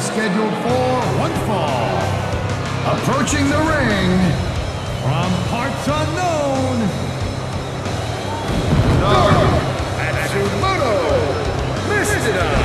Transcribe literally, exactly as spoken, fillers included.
scheduled for one fall. Approaching the ring, from parts unknown, Naruto Matsumoto Mistida.